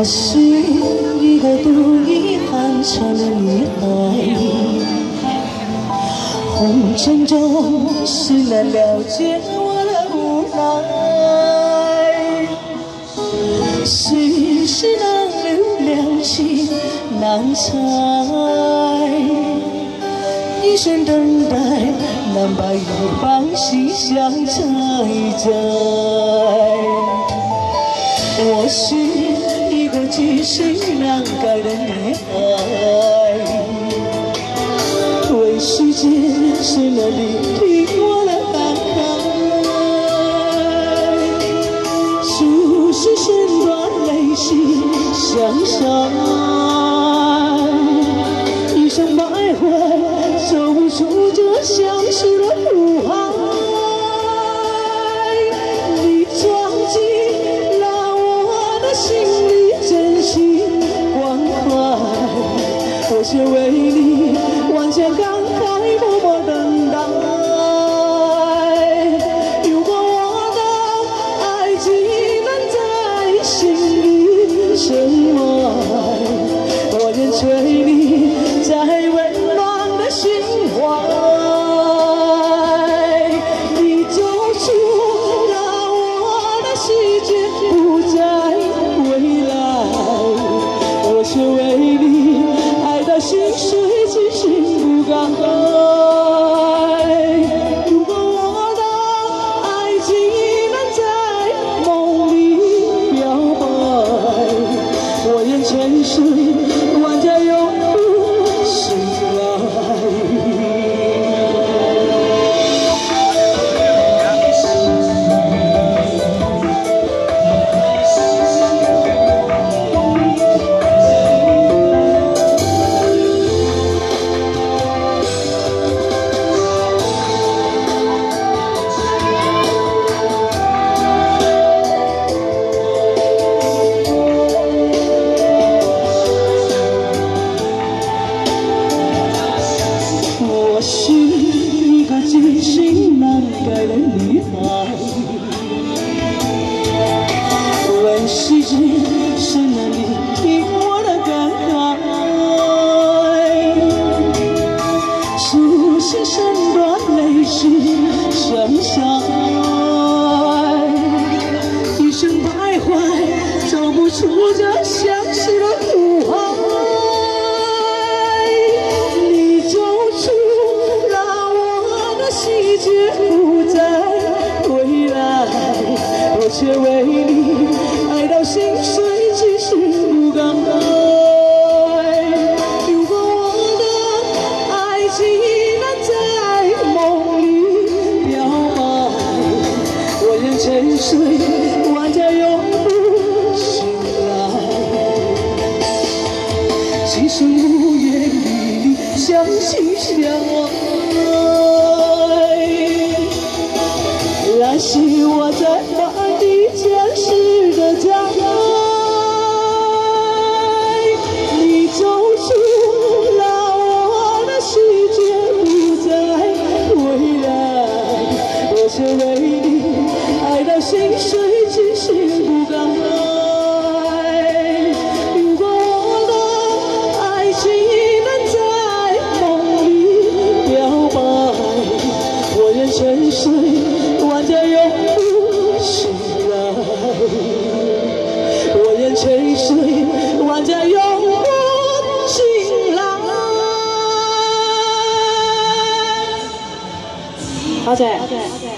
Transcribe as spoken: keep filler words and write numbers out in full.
是一个独一寒蝉的女孩，红尘中是难了解我的无奈，世事难留，良情难猜，一生等待，难把一方心相采摘。我是一个居心难改的女孩，为世间谁能聆听我的感慨？数十身段泪湿相伤，一生徘徊，走不出这相识的苦海。你闯进了我的心里，真心关怀，我却为你万千感慨，默默等待。如果我的爱情能在心里深埋，我愿垂你在温暖的心怀。你走出了我的世界，不再回来，我却为你爱到心碎，痴心不敢爱。如果我的爱情能在梦里表白，我愿沉睡，万家永不醒来。我是一个居心难改的女孩，问世间谁能聆听我的感慨？数十身段泪湿相伤，一生徘徊，走不出这相识的苦海。世界不再回来，我却为你爱到心碎，痴心不敢爱。如果我的爱情能在梦里表白，我愿沉睡，万家永不醒来。今生无缘与你相亲相爱，来世我在满地前世的将来。你走出了我的世界，不再回来，我却为你爱到心碎，痴心不敢爱。如果我的爱情能在梦里表白，我愿沉睡，万家永不醒来，我愿沉睡，万家永不醒来。好姐。